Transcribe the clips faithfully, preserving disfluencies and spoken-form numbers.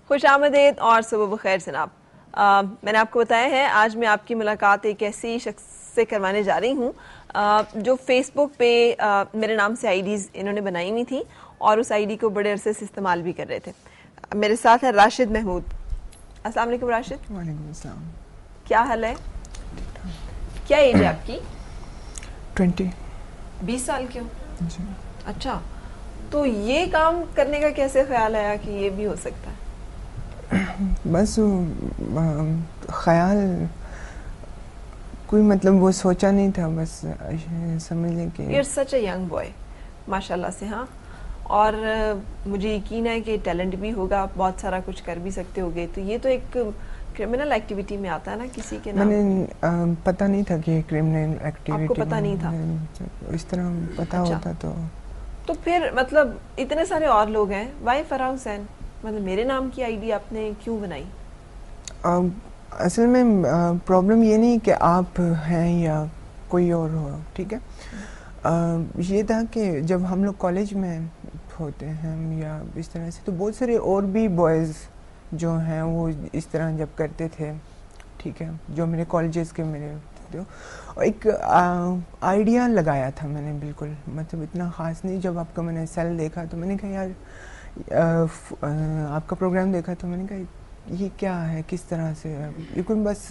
खुशामदीद और सुबह बखैर जनाब। मैंने आपको बताया है आज मैं आपकी मुलाकात एक ऐसी शख्स से करवाने जा रही हूँ जो फेसबुक पे आ, मेरे नाम से आईडीज़ इन्होंने बनाई हुई थी और उस आईडी को बड़े अरसे से इस्तेमाल भी कर रहे थे। मेरे साथ है राशिद महमूद। अस्सलाम वालेकुम राशिद। वालेकुम अस्सलाम। क्या हाल है? क्या एज है आपकी? ट्वेंटी। बीस साल के हो? जी। अच्छा, तो ये काम करने का कैसे ख्याल आया कि ये भी हो सकता है? बस ख्याल कोई मतलब वो सोचा नहीं था, बस समझ लें कि you are such a young boy माशाल्लाह से। हाँ, और मुझे यकीन है कि टैलेंट भी होगा, आप बहुत सारा कुछ कर भी सकते होगे। तो ये तो एक क्रिमिनल एक्टिविटी में आता है ना किसी के नाम। मैंने आ, पता नहीं था कि क्रिमिनल एक्टिविटी। आपको पता नहीं था? इस तरह पता अच्छा। होता तो तो फिर मतलब इतने सारे और लोग हैं, वाई फराह हुसैन, मतलब मेरे नाम की आईडी आपने क्यों बनाई? आ, असल में प्रॉब्लम ये नहीं कि आप हैं या कोई और हो, ठीक है। आ, ये था कि जब हम लोग कॉलेज में होते हैं या इस तरह से, तो बहुत सारे और भी बॉयज़ जो हैं वो इस तरह जब करते थे, ठीक है, जो मेरे कॉलेजेस के मेरे थे। और एक आइडिया लगाया था मैंने, बिल्कुल मतलब इतना ख़ास नहीं। जब आपका मैंने सेल देखा तो मैंने कहा यार आ, आ, आपका प्रोग्राम देखा तो मैंने कहा ये क्या है, किस तरह से, बिल्कुल बस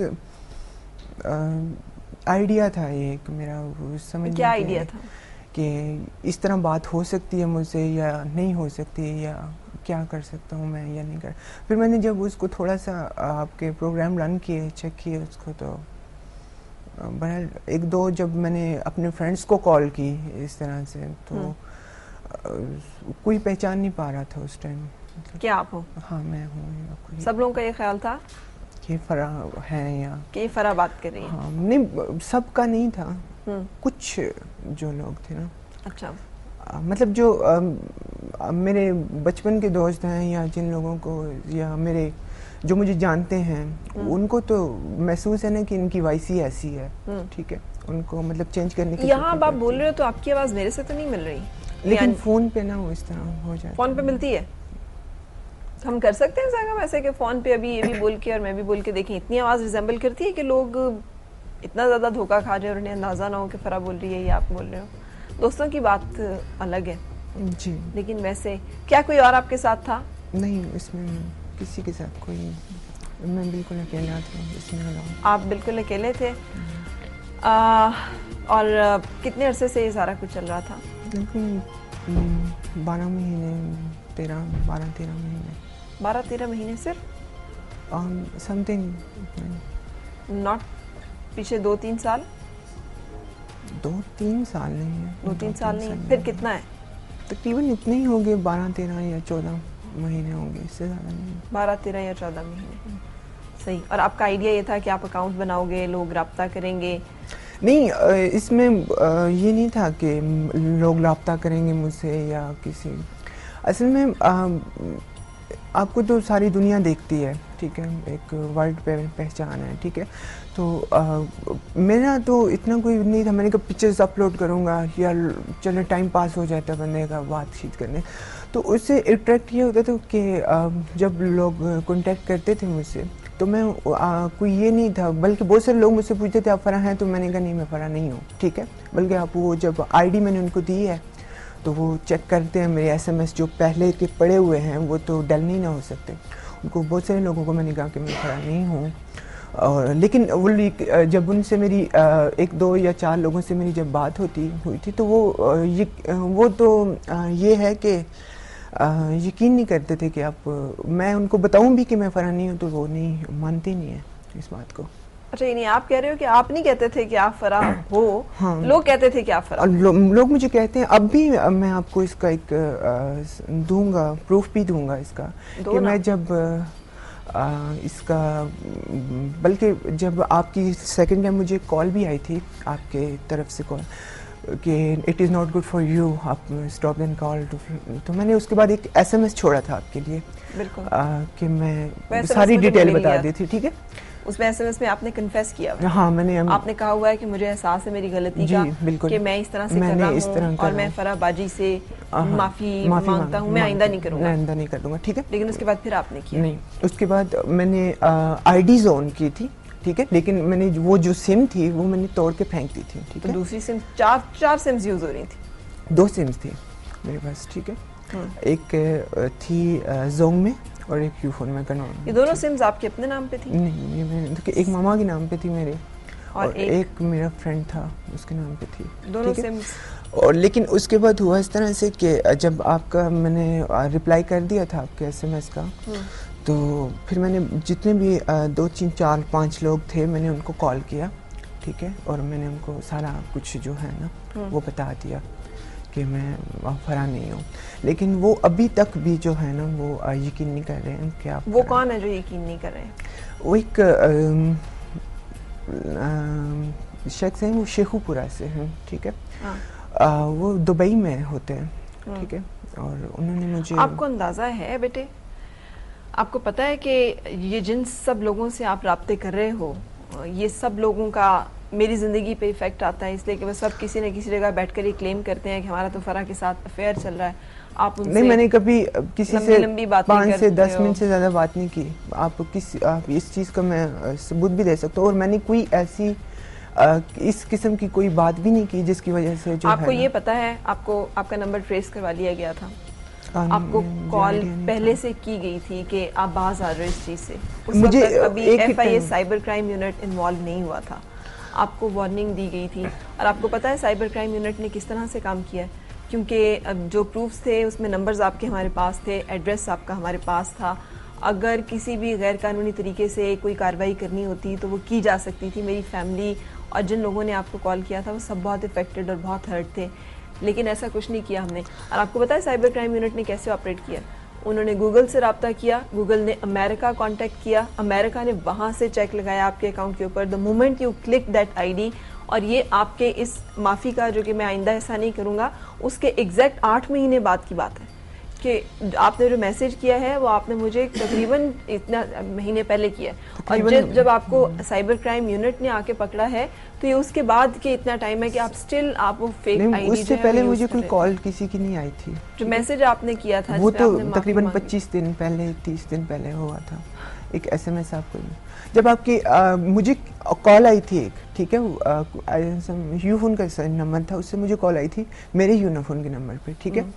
आइडिया था ये एक मेरा। समझ क्या आइडिया था कि इस तरह बात हो सकती है मुझसे या नहीं हो सकती, या क्या कर सकता हूँ मैं या नहीं कर। फिर मैंने जब उसको थोड़ा सा आपके प्रोग्राम रन किए, चेक किए उसको, तो बहरहाल एक दो जब मैंने अपने फ्रेंड्स को कॉल की इस तरह से, तो कोई पहचान नहीं पा रहा था उस टाइम। मतलब क्या आप हो? हाँ मैं हूँ। सब लोगों का ये ख्याल था कि फराह है या कि फराह बात कर रही है? हाँ, नहीं सबका नहीं था, कुछ जो लोग थे ना। अच्छा, आ, मतलब जो आ, आ, मेरे बचपन के दोस्त हैं या जिन लोगों को, या मेरे जो मुझे जानते हैं, उनको तो महसूस है ना कि इनकी वाइसी ऐसी है, ठीक है, उनको मतलब चेंज करने की। यहाँ आप बोल रहे हो तो आपकी आवाज़ मेरे से तो नहीं मिल रही, लेकिन फ़ोन पे ना वो इस तरह हो जाए। फ़ोन पे मिलती है? हम कर सकते हैं जागा वैसे कि फ़ोन पे अभी ये भी बोल के और मैं भी बोल के देखें, इतनी आवाज़ रिजेंबल करती है कि लोग इतना ज़्यादा धोखा खा जाए और उन्हें अंदाज़ा ना हो कि फराह बोल रही है या आप बोल रहे हो। दोस्तों की बात अलग है जी, लेकिन वैसे क्या कोई और आपके साथ था? नहीं, इसमें किसी के साथ कोई, मैं बिल्कुल अकेला था इसमें। आप बिल्कुल अकेले थे? आ, और कितने अरसे से ये सारा कुछ चल रहा था? लेकिन बारह महीने, तेरह बारह तेरह महीने। बारह तेरह महीने सिर्फ? समथिंग नॉट पीछे दो तीन साल? दो तीन साल नहीं है। दो तीन साल नहीं, फिर कितना है? तकरीबन इतने ही होंगे, बारह तेरह या चौदह महीने होंगे, इससे ज़्यादा नहीं। बारह तेरह या चौदह महीने, सही। और आपका आइडिया ये था कि आप अकाउंट बनाओगे, लोग रब्ता करेंगे? नहीं, इसमें ये नहीं था कि लोग रब्ता करेंगे मुझसे या किसी। असल में आपको तो सारी दुनिया देखती है, ठीक है, एक वर्ल्ड पे पहचान है, ठीक है। तो आ, मेरा तो इतना कोई नहीं था। मैंने कहा पिक्चर्स अपलोड करूँगा या चलो टाइम पास हो जाता बंदे का बातचीत करने, तो उससे अट्रैक्ट ये होता था कि जब लोग कांटेक्ट करते थे मुझसे, तो मैं आ, कोई ये नहीं था, बल्कि बहुत सारे लोग मुझसे पूछते थे आप फराह हैं, तो मैंने कहा नहीं मैं फराह नहीं हूँ, ठीक है। बल्कि आप वो जब आईडी मैंने उनको दी है तो वो चेक करते हैं मेरे एसएमएस जो पहले के पड़े हुए हैं, वो तो डल नहीं ना हो सकते। उनको बहुत सारे लोगों को मैंने कहा कि मैं फराह नहीं हूँ, और लेकिन वो जब उनसे मेरी एक दो या चार लोगों से मेरी जब बात होती हुई थी, तो वो ये वो तो ये है कि यकीन नहीं करते थे कि आप, मैं उनको बताऊं भी कि मैं फराह नहीं हूं तो वो नहीं मानते नहीं है इस बात को। अच्छा, ये नहीं आप कह रहे हो कि आप नहीं कहते थे कि आप फराह हो? हाँ, लोग कहते थे कि आप फराह। लो, लोग मुझे कहते हैं, अब भी मैं आपको इसका एक दूंगा, प्रूफ भी दूंगा इसका कि मैं जब आ, इसका, बल्कि जब आपकी सेकंड टाइम मुझे कॉल भी आई थी आपके तरफ से कॉल कि it is not good for you, आप स्टॉप देन कॉल टू, तो मैंने उसके बाद एक एसएमएस छोड़ा था आपके लिए, बिल्कुल, आ, कि मैं सारी डिटेल बता दी थी, ठीक है। उसमें एसएमएस में आपने कन्फेस किया हुआ है। हाँ मैंने हम... आपने कहा हुआ है कि मुझे एहसास है मेरी गलती का कि मैं इस तरह से कर रहा हूँ और मैं फराह बाजी से माफी मांगता हूँ, मैं आइंदा नहीं करूँगा, आइंदा नहीं कर दूंगा, ठीक है। लेकिन उसके बाद फिर आपने किया नहीं, उसके बाद मैंने आईडीज ऑन की थी, ठीक है, लेकिन मैंने वो जो सिम थी वो मैंने तोड़ के फेंक दी थी, ठीक है। तो दूसरी सिम, चार चार सिम्स यूज हो रही थी? दो सिम्स थी मेरे पास, ठीक है। एक थी जोंग में और एक यूफोन में कनॉन। ये दोनों सिम्स आपके अपने नाम पे थी? नहीं, ये मैं एक मामा के नाम पे थी मेरे, और, और एक, एक मेरा फ्रेंड था उसके नाम पे थी, दोनों सिम्स। और लेकिन उसके बाद हुआ इस तरह से कि जब आपका मैंने रिप्लाई कर दिया था आपके एसएमएस का, तो फिर मैंने जितने भी दो तीन चार पांच लोग थे मैंने उनको कॉल किया, ठीक है, और मैंने उनको सारा कुछ जो है ना वो बता दिया कि मैं फराह नहीं हूँ। लेकिन वो अभी तक भी जो है ना वो यकीन नहीं कर रहे हैं कि आप। वो कौन है जो यकीन नहीं कर रहे हैं? वो एक शख्स हैं, वो शेखुपुरा से हैं, ठीक है। आ, वो दुबई में होते हैं, ठीक है, और उन्होंने मुझे। आपको अंदाज़ा है बेटे, आपको पता है कि ये जिन सब लोगों से आप राब्ते कर रहे हो, ये सब लोगों का मेरी ज़िंदगी पे इफ़ेक्ट आता है, इसलिए कि वो सब किसी न किसी जगह बैठकर ये क्लेम करते हैं कि हमारा तो फराह के साथ अफेयर चल रहा है। आप उनसे नहीं, मैंने कभी किसी से लंबी बात पाँच से दस मिनट से ज़्यादा बात नहीं की। आप किस आप इस चीज़ का मैं सबूत भी दे सकता हूँ, और मैंने कोई ऐसी आ, इस किस्म की कोई बात भी नहीं की जिसकी वजह से जो आपको है ये पता है, आपको आपका नंबर ट्रेस करवा लिया गया था, आपको कॉल पहले से की गई थी कि आप बाहर आ रहे हो इस चीज़ से। उस मुझे वक्त अभी FIA cyber crime unit involve नहीं हुआ था, आपको वार्निंग दी गई थी। और आपको पता है साइबर क्राइम यूनिट ने किस तरह से काम किया है, क्योंकि जो प्रूफ्स थे उसमें नंबर्स आपके हमारे पास थे, एड्रेस आपका हमारे पास था। अगर किसी भी गैर कानूनी तरीके से कोई कार्रवाई करनी होती तो वो की जा सकती थी। मेरी फैमिली और जिन लोगों ने आपको कॉल किया था वो सब बहुत इफेक्टेड और बहुत हर्ट थे, लेकिन ऐसा कुछ नहीं किया हमने। और आपको पता है साइबर क्राइम यूनिट ने कैसे ऑपरेट किया? उन्होंने गूगल से रब्ता किया, गूगल ने अमेरिका कांटेक्ट किया, अमेरिका ने वहाँ से चेक लगाया आपके अकाउंट के ऊपर, the moment you click that ID, और ये आपके इस माफ़ी का जो कि मैं आइंदा ऐसा नहीं करूँगा उसके एग्जैक्ट आठ महीने बाद की बात है कि आपने जो मैसेज किया है वो आपने मुझे तकरीबन इतना महीने पहले किया है। और जब जब आपको साइबर क्राइम यूनिट ने आके पकड़ा है तो ये उसके बाद के इतना टाइम है कि आप स्टिल आप वो फेक आईडी, उससे पहले मुझे कोई कॉल किसी की नहीं आई थी। जो मैसेज आपने किया था वो तो तकरीबन पच्चीस दिन पहले तीस दिन पहले हुआ था, एक एसएमएस आपको जब आपकी आ, मुझे कॉल आई थी एक, ठीक है, यूफोन का नंबर था, उससे मुझे कॉल आई थी मेरे यूनाफोन के नंबर पे, ठीक है।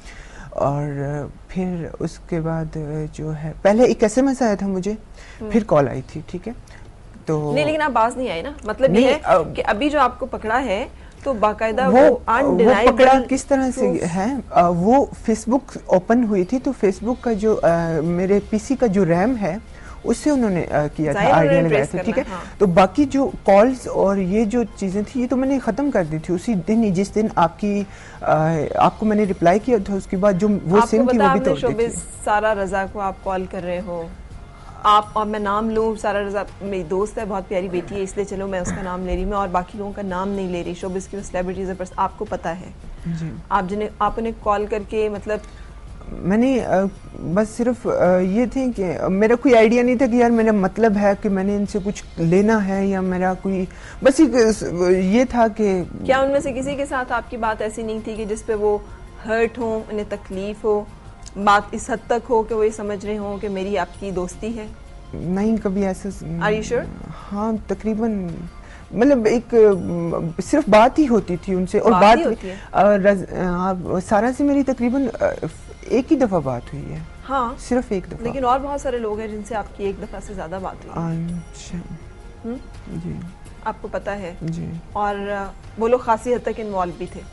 और फिर उसके बाद जो है पहले एक एसएमएस आया था मुझे, फिर कॉल आई थी, ठीक है। तो नहीं, लेकिन आप बाज नहीं आए ना, मतलब ये है आ, कि अभी जो आपको पकड़ा है तो बाकायदा वो, वो, वो पकड़ा किस तरह से है, आ, वो फेसबुक ओपन हुई थी, तो फेसबुक का जो आ, मेरे पीसी का जो रैम है उससे उन्होंने आ, किया था, आइडिया लगाया था, ठीक है। हाँ। तो बाकी जो कॉल्स और ये जो चीज़ें थी ये तो मैंने ख़त्म कर दी थी उसी दिन ही, जिस दिन आपकी आ, आपको मैंने रिप्लाई किया था, उसके बाद जो वो सिम थी वो भी तोड़ दी थी। सारा रजा को आप कॉल कर रहे हो, आप, और मैं नाम लूँ, सारा रजा मेरी दोस्त है, बहुत प्यारी बेटी है, इसलिए चलो मैं उसका नाम ले रही हूँ, मैं और बाकी लोगों का नाम नहीं ले रही, शोबिस की सेलिब्रिटीज़ है, आपको पता है जी। आप जिन्हें आप उन्हें कॉल करके, मतलब मैंने बस सिर्फ ये थे कि मेरा कोई आइडिया नहीं था कि यार मेरा मतलब है कि मैंने इनसे कुछ लेना है, या मेरा कोई बस ये था कि क्या उनमें से किसी के साथ आपकी बात ऐसी नहीं थी कि जिस पे वो हर्ट हो, उन्हें तकलीफ हो, बात इस हद तक हो कि वो ये समझ रहे हो कि मेरी आपकी दोस्ती है? नहीं, कभी ऐसा। Are you sure? हाँ, तकरीबन मतलब एक सिर्फ बात ही होती थी उनसे, और बात, बात सारा से मेरी तकरीबन एक ही दफा बात हुई है। हाँ, सिर्फ एक दफा। लेकिन और बहुत सारे लोग हैं जिनसे आपकी एक दफा से ज्यादा बात हुई। अच्छा जी, आपको पता है जी। और वो लोग खासी हद तक इन्वॉल्व भी थे?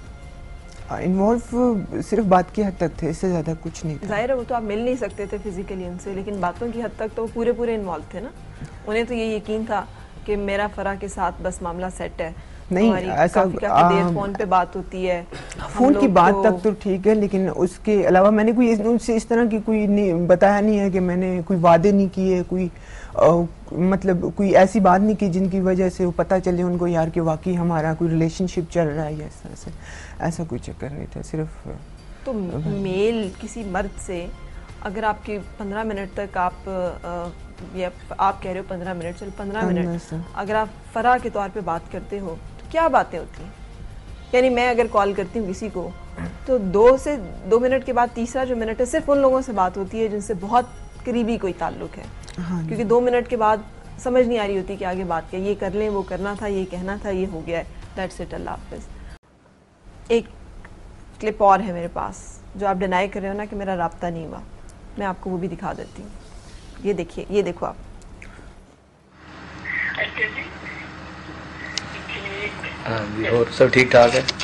इन्वॉल्व सिर्फ बात की हद तक थे, इससे ज्यादा कुछ नहीं था। जाहिर है वो तो आप मिल नहीं सकते थे फिजिकली उनसे, लेकिन बातों की हद तक तो पूरे पूरे इन्वॉल्व थे ना। उन्हें तो ये यकीन था कि मेरा फराह के साथ बस मामला सेट है। नहीं, ऐसा देर फोन पे बात होती है, फोन की बात तो, तक तो ठीक है, लेकिन उसके अलावा मैंने कोई उनसे इस तरह की कोई नहीं, बताया नहीं है कि मैंने कोई वादे नहीं किए, कोई आ, मतलब कोई ऐसी बात नहीं की जिनकी वजह से वो पता चले उनको यार कि वाकई हमारा कोई रिलेशनशिप चल रहा है, ऐसा ऐसा ऐसा कोई चक्कर नहीं था। सिर्फ तो मेल किसी मर्द से अगर आपकी पंद्रह मिनट तक आप आ, या आप कह रहे हो पंद्रह मिनट, चलो पंद्रह मिनट अगर आप फराह के तौर पे बात करते हो तो क्या बातें होती हैं? यानी मैं अगर कॉल करती हूँ किसी को तो दो से दो मिनट के बाद तीसरा जो मिनट है सिर्फ उन लोगों से बात होती है जिनसे बहुत करीबी कोई ताल्लुक है। हाँ, क्योंकि दो मिनट के बाद समझ नहीं आ रही होती कि आगे बात क्या, ये कर लें, वो करना था, ये कहना था, ये हो गया है, दैट्स इट, अल्लाह हाफिज़। एक क्लिप और है मेरे पास जो आप डिनाई कर रहे हो ना कि मेरा राब्ता नहीं हुआ, मैं आपको वो भी दिखा देती हूँ। ये देखिए, ये देखो आप। हाँ जी, और सब ठीक ठाक है?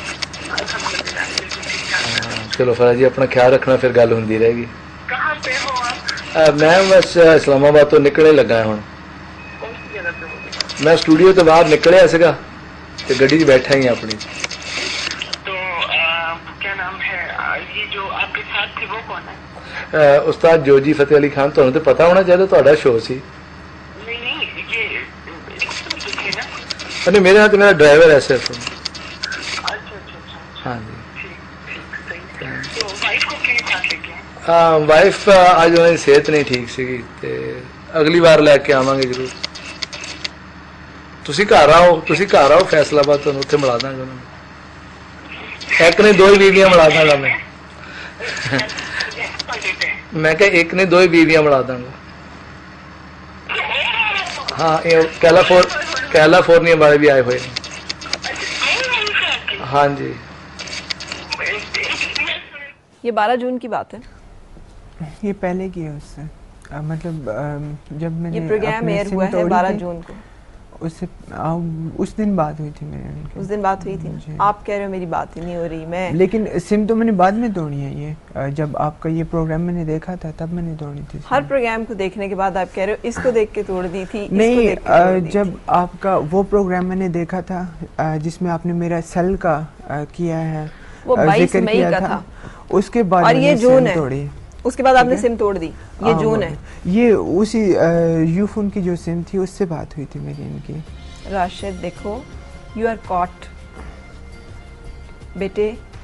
चलो फरा जी, अपना ख्याल रखना, फिर गल होंदी रहेगी। कहाँ पे हो आप? मैं बस इस्लामाबाद तो निकले लगा हूँ। कौन सी जगह पे हो? मैं स्टूडियो तो बाहर निकलिया सीगा ते गड्डी च बैठा ही अपनी। तो आ, क्या नाम है, आ, ये जो आपके साथ थे वो कौन है? आ, उस्ताद जोजी फतेह अली खान, तुहानू तो पता होना चाहिए, तुहाडा शो सी। नहीं नहीं, ये तो थे ना? नहीं, मेरे हाथ मेरा ड्राइवर है सिर्फ। अच्छा अच्छा अच्छा। हाँ जी, ठीक ठीक, सही। तो वाइफ को क्यों साथ लेके आए? हाँ, वाइफ आज उन्होंने सेहत नहीं ठीक सी, ते अगली बार लैके आवांगे जरूर। तुसी घर आओ, तुसी घर आओ फैसलाबाद, तुहानू उत्थे मिला दांगा उन्होंने। एक ने दो ही बीवियां मिला दांगा मैं। मैं क्या एक ने दो ही बीवियां मिला दांगा। हाँ, ये कैलाफोर कैलाफोर्निया वाले भी आए हुए हैं। हाँ जी, ये बारह जून की बात है। ये पहले की है उससे, आ, मतलब आ, जब मैंने ये प्रोग्राम एयर हुआ है बारह जून को, उससे आ, उस दिन बात हुई थी मेरे। उस दिन बात हुई थी। आप कह रहे हो मेरी बात ही नहीं हो रही। मैं लेकिन सिम तो मैंने बाद में तोड़ी है। ये जब आपका ये प्रोग्राम मैंने देखा था तब मैंने तोड़ी थी। हर प्रोग्राम को देखने के बाद आप कह रहे हो इसको देख के तोड़ दी थी? नहीं, आ, जब आपका वो प्रोग्राम मैंने देखा था जिसमें आपने मेरा सेल का आ, किया है, वो बाईस मई का था, उसके बाद और ये जून है, तोड़ी। उसके बाद आपने सिम तोड़ दी। ये जून है। ये उसी यूफोन की जो सिम थी उससे बात हुई थी मेरी इनकी। राशिद देखो, यू आर कॉट बेटे।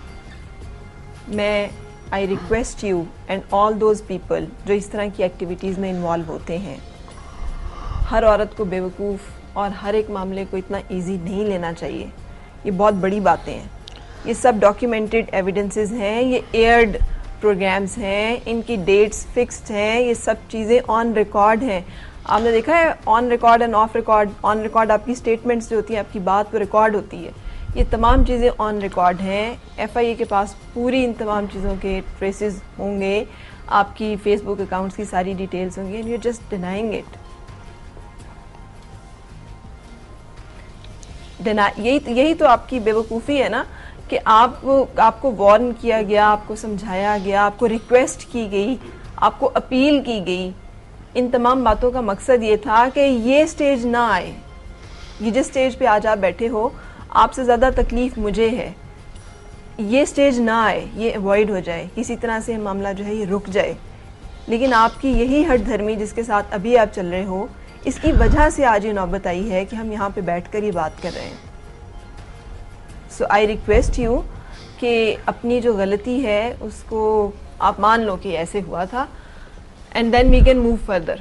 मैं I request you and all those people जो इस तरह की एक्टिविटीज़ में इन्वॉल्व होते हैं, हर औरत को बेवकूफ़ और हर एक मामले को इतना इजी नहीं लेना चाहिए। ये बहुत बड़ी बातें हैं, ये सब डॉक्यूमेंटेड एविडेंसेस हैं, ये एयर्ड प्रोग्राम्स हैं, इनकी डेट्स फिक्स्ड हैं, ये सब चीज़ें ऑन रिकॉर्ड हैं। आपने देखा है on record and off record. On record आपकी स्टेटमेंट्स जो होती हैं, आपकी बात वो रिकॉर्ड होती है। ये तमाम चीज़ें ऑन रिकॉर्ड हैं। एफआईए के पास पूरी इन तमाम चीज़ों के ट्रेसेस होंगे, आपकी फेसबुक अकाउंट्स की सारी डिटेल्स होंगी, and you just denying it. यही यही तो आपकी बेवकूफ़ी है ना, कि आप आपको वार्न किया गया, आपको समझाया गया, आपको रिक्वेस्ट की गई, आपको अपील की गई। इन तमाम बातों का मकसद ये था कि ये स्टेज ना आए। ये जिस स्टेज पे आज आप बैठे हो, आपसे ज़्यादा तकलीफ़ मुझे है। ये स्टेज ना आए, ये अवॉइड हो जाए, किसी तरह से मामला जो है ये रुक जाए। लेकिन आपकी यही हट धर्मी जिसके साथ अभी आप चल रहे हो, इसकी वजह से आज ये नौबत आई है कि हम यहाँ पे बैठकर ये बात कर रहे हैं। सो आई रिक्वेस्ट यू कि अपनी जो गलती है उसको आप मान लो कि ऐसे हुआ था, and then we can move further.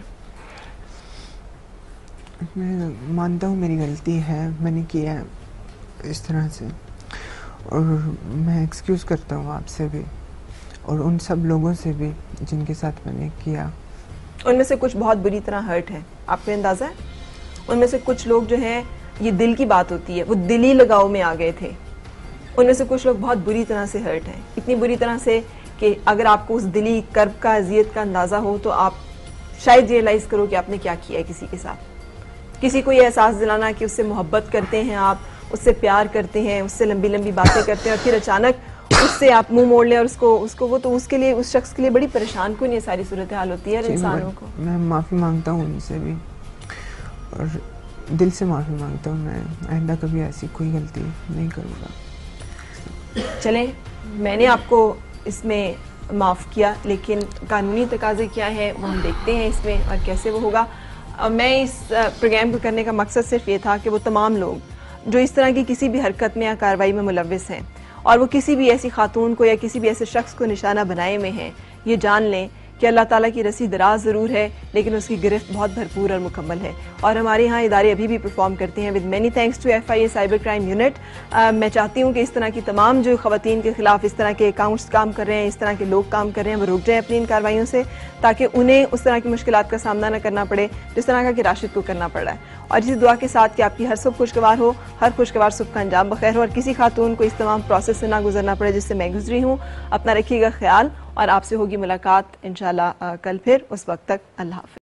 मैं मानता हूँ मेरी गलती है, मैंने किया है इस तरह से, और मैं एक्सक्यूज़ करता हूँ आपसे भी और उन सब लोगों से भी जिनके साथ मैंने किया। उनमें से कुछ बहुत बुरी तरह हर्ट हैं, आपको अंदाज़ा है? उनमें से कुछ लोग जो हैं, ये दिल की बात होती है, वो दिली लगाव में आ गए थे। उनमें से कुछ लोग बहुत बुरी तरह से हर्ट हैं, इतनी बुरी तरह से कि अगर आपको उस दिली कर्ब का, अजियत का अंदाज़ा हो तो आप शायद रियलाइज़ करो कि आपने क्या किया है किसी के साथ। किसी को ये एहसास दिलाना कि उससे मोहब्बत करते हैं आप, उससे प्यार करते हैं, उससे लंबी लंबी बातें करते हैं, और फिर अचानक उससे आप मुंह मोड़ लें और उसको उसको वो तो उसके लिए, उस शख्स के लिए बड़ी परेशान कौन ये सारी सूरत हाल होती है इंसानों को। मैं माफ़ी मांगता हूँ उनसे भी, और दिल से माफ़ी मांगता हूँ। मैं आइंदा कभी ऐसी कोई गलती नहीं करूँगा। चलें, मैंने आपको इसमें माफ़ किया, लेकिन कानूनी तकाज़े क्या है वो हम देखते हैं इसमें और कैसे वो होगा। मैं इस प्रोग्राम को करने का मकसद सिर्फ ये था कि वो तमाम लोग जो इस तरह की किसी भी हरकत में या कार्रवाई में मुलव्विस हैं और वो किसी भी ऐसी खातून को या किसी भी ऐसे शख्स को निशाना बनाए में हैं, ये जान लें कि अल्लाह ताला की रस्सी दराज ज़रूर है लेकिन उसकी गिरफ्त बहुत भरपूर और मुकम्मल है, और हमारे यहाँ इदारे अभी भी परफॉर्म करते हैं with many thanks to F I A cyber crime unit. मैं चाहती हूँ कि इस तरह की तमाम जो ख़वातीन के खिलाफ इस तरह के अकाउंट्स काम कर रहे हैं, इस तरह के लोग काम कर रहे हैं, वो रुक जाएँ अपनी इन कार्रवाइयों से, ताकि उन्हें उस तरह की मुश्किलात का सामना न करना पड़े जिस तरह का कि राशिद को करना पड़ रहा है। और इसी दुआ के साथ कि आपकी हर सुबह खुशगवार हो, हर खुशगवार सुबह का अंजाम बखैर हो, और किसी खातून को इस तमाम प्रोसेस से ना गुजरना पड़े जिससे मैं गुजरी हूँ। अपना रखिएगा ख्याल, और आपसे होगी मुलाकात इंशाल्लाह कल फिर। उस वक्त तक अल्लाह हाफ़िज़।